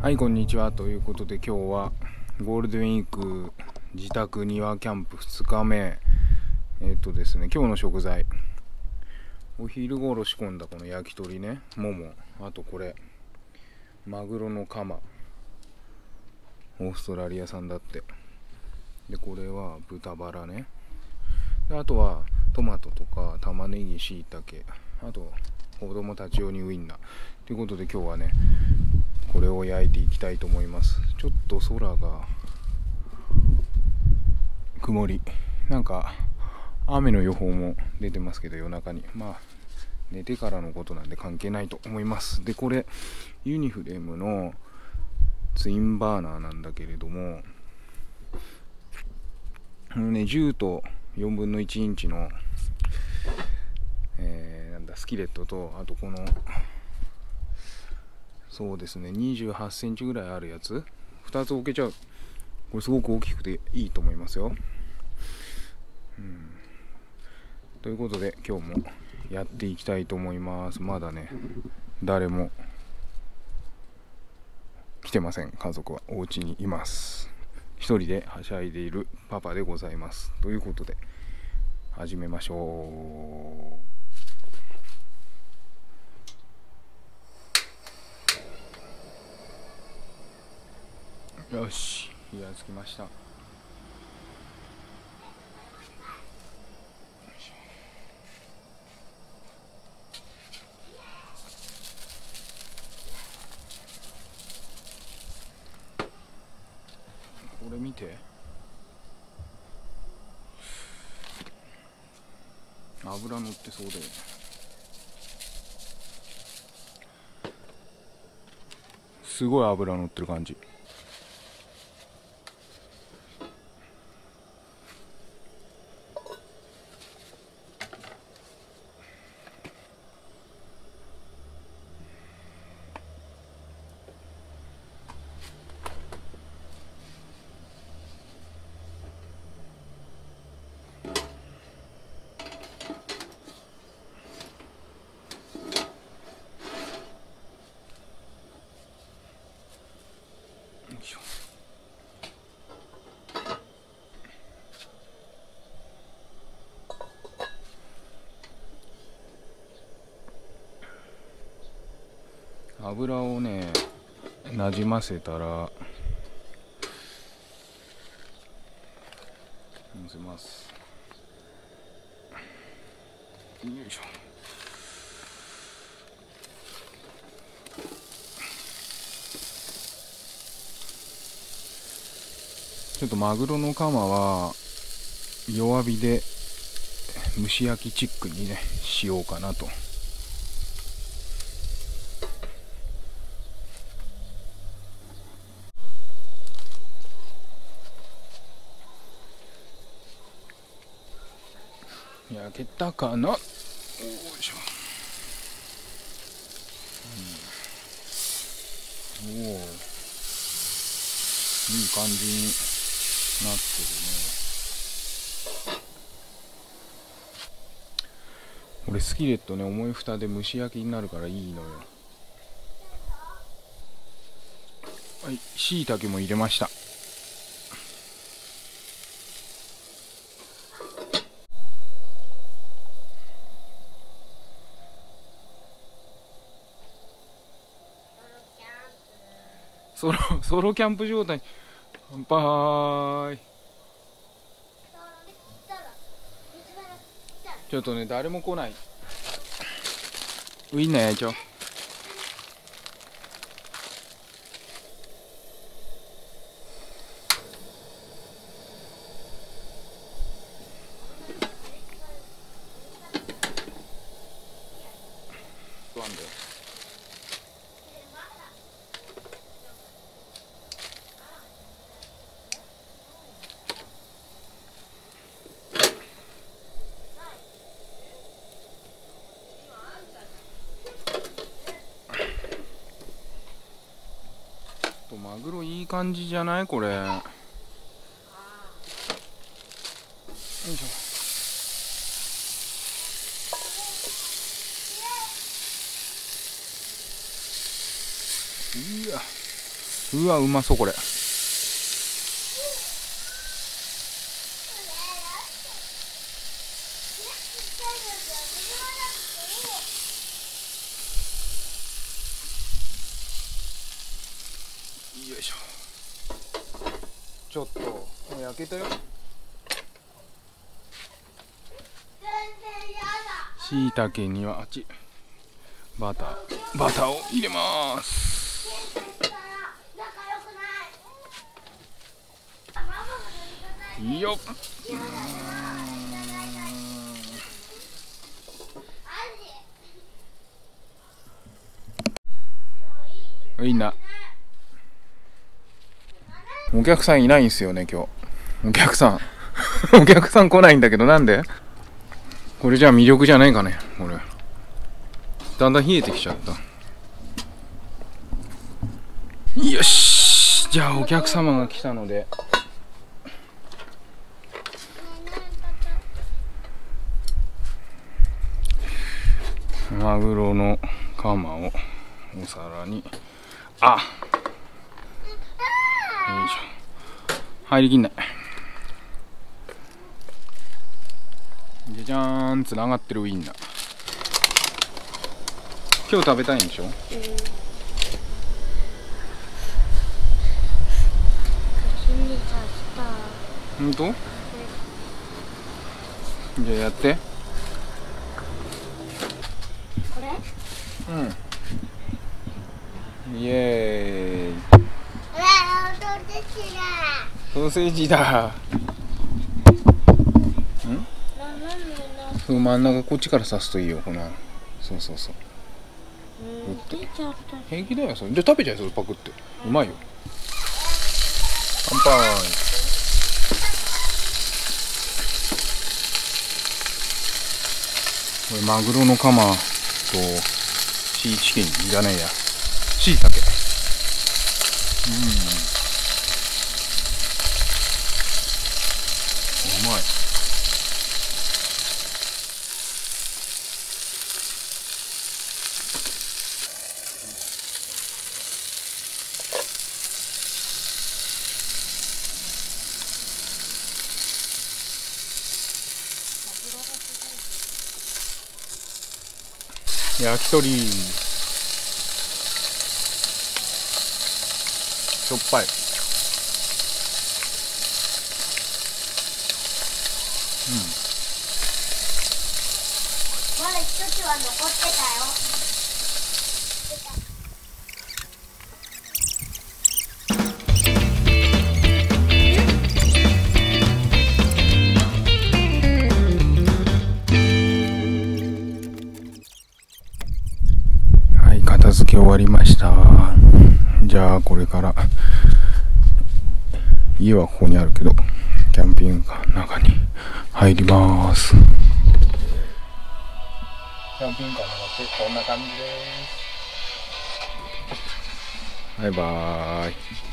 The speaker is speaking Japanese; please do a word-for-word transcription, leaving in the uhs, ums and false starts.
はい、こんにちは。ということで今日はゴールデンウィーク自宅庭キャンプふつかめ。えっとですね、今日の食材、お昼頃仕込んだこの焼き鳥ね、もも、あとこれマグロのカマ、オーストラリア産だって。でこれは豚バラね。であとはトマトとか玉ねぎ、しいたけ、あと子供たち用にウインナーということで、今日はねこれを焼いていきたいと思います。ちょっと空が曇り、なんか雨の予報も出てますけど、夜中に、まあ寝てからのことなんで関係ないと思います。でこれユニフレームのツインバーナーなんだけれども、このねじゅうとよんぶんのいちインチの、えー、なんだスキレットと、あとこのそうですねにじゅうはちセンチぐらいあるやつふたつ置けちゃう。これすごく大きくていいと思いますよ。うん、ということで今日もやっていきたいと思います。まだね誰も来てません。家族はお家にいます。一人ではしゃいでいるパパでございます。ということで始めましょう。よし、火がつきました。これ見て、油乗ってそうだよね。すごい油乗ってる感じ。油をねなじませたらのせます。よいしょ。ちょっとマグロのカマは弱火で蒸し焼きチックにねしようかなと。焼けたかな。よいしょ、うん、おお、いい感じになってるね。これスキレットね、重い蓋で蒸し焼きになるからいいのよ。はい、しいたけも入れました。ソロソロキャンプ状態。乾杯。ちょっとね誰も来ない。ウインナー焼いちゃおう。マグロいい感じじゃないこれ。よいしょ。いやうわ、うまそうこれ。よいしょ。ちょっともう焼けたよ。しいたけにはあっちバターバターを入れます。いいよ。いいな。お客さんいないんすよね今日。お客さんお客さん来ないんだけど、なんで？これじゃあ魅力じゃないかね。これだんだん冷えてきちゃった。よし、じゃあお客様が来たのでマグロのカマをお皿に、あ、よいしょ、入りきんない。じゃじゃーん、つながってるウインナー。今日食べたいんでしょ？うん、ほんと？じゃあやって。 これ？ うん。イエーイ。ソーセージだ。ん？そう、真ん中こっちから刺すといいよ。この、そうそうそう。 うん、出ちゃった。 平気だよそれ。じゃあ食べちゃい、それパクって。うまいよ。乾杯。これマグロのカマとシーチキンいらないや。シイタケ。うん。うまい。焼き鳥、しょっぱい。うん。 まだ一つは残ってたよ。 片付け終わりました。じゃあこれから家はここにあるけどキャンピングカーの中に入ります。キャンピングカーに乗ってこんな感じです。バイバーイ。